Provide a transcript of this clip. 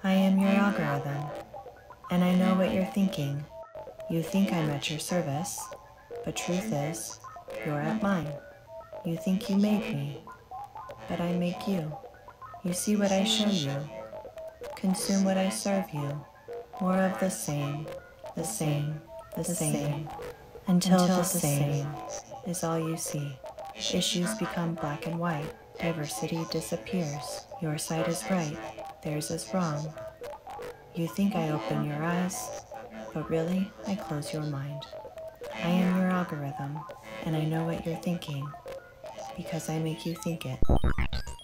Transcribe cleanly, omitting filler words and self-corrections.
I am your algorithm, and I know what you're thinking. You think I'm at your service, but truth is, you're at mine. You think you made me, but I make you. You see what I show you, consume what I serve you. More of the same, the same, the same, until the same is all you see. Issues become black and white, diversity disappears. Your side is right, theirs is wrong. You think I open your eyes, but really I close your mind. I am your algorithm, and I know what you're thinking, because I make you think it.